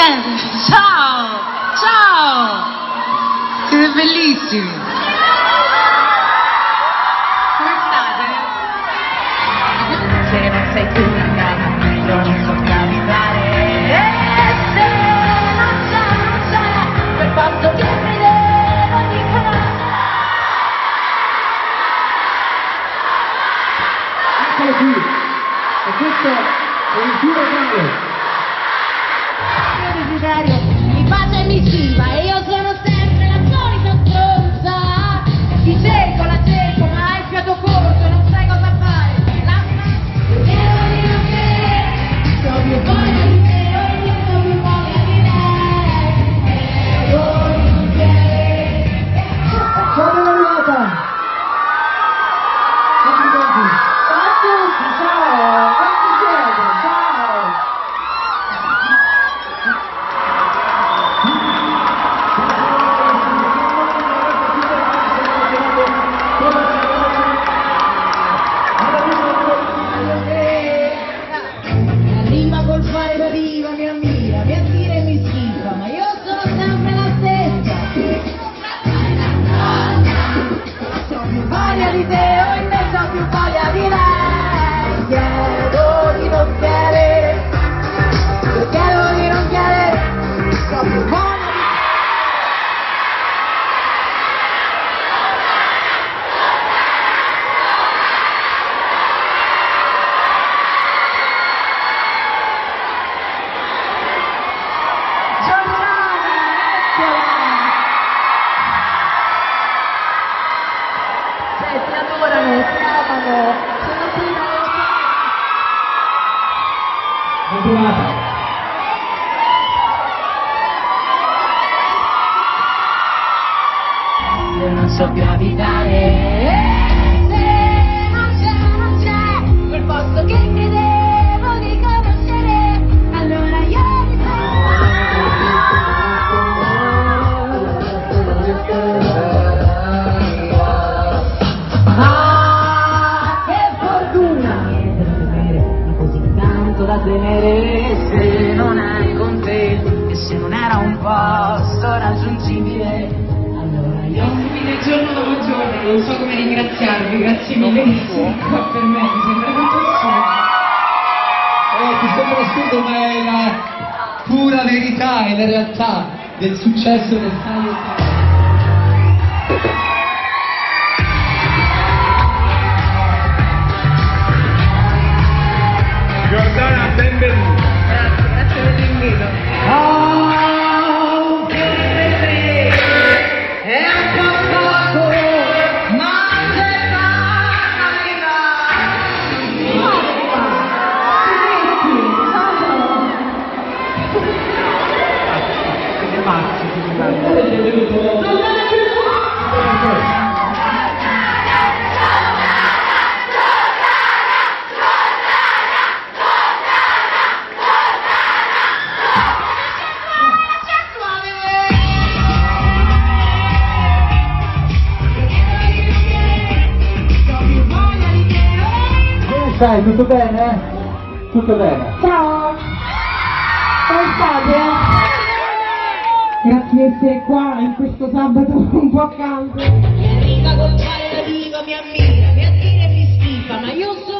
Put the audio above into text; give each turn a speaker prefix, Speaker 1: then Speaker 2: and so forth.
Speaker 1: Ciao! Ciao! Siete bellissimi! Come state? Se non sei tu in casa, io non so capitare. E se non c'è, per fatto che mi devo dicono.
Speaker 2: Eccolo qui! E questo è il tuo regalo!
Speaker 3: Mio desiderio mi bacia e mi sciva e io sono sempre la solita stronza. Ti cerco, la cerco, ma hai il fiato corto e non sai cosa fare. La devo dire che so più voglia di te, io so più voglia di lei. Devo dire
Speaker 2: Ciao Benvenuta! Ciao a tutti, ciao! Quanti siete? Ciao!
Speaker 3: la rima col fare la riva mi ammira, mi attira e mi schifa, ma io sono sempre la stessa. C'ho più voglia di te, o invece ho più voglia di lei. Chiedo di non chiedere, io chiedo di non chiedere, c'ho più voglia di ti adorano, ti amano, sono qui da
Speaker 2: Benvenuta!
Speaker 1: Io non so più abitare.
Speaker 3: se non c'è, quel posto che credevo di conoscere, allora io mi
Speaker 1: Ah, che fortuna! Così tanto da tenere se non eri con te e se non era un posto raggiungibile, allora io
Speaker 4: Fine giorno dopo giorno, non so come ringraziarvi, grazie mille di essere qua per me, mi sembra tantissimo.
Speaker 2: Ti sembra assurdo, ma è la pura verità, è la realtà del successo del taglio.
Speaker 5: Giordana, benvenuta.
Speaker 1: grazie dell'invito.
Speaker 2: Anche per te è un passato, ma se Sai, tutto bene? Tutto bene.
Speaker 4: Ciao! Come state? Grazie di essere qua in questo sabato un po' caldo.
Speaker 3: Mi arriva col fare la diva, mi ammira, mi attira e mi schifa, ma io sono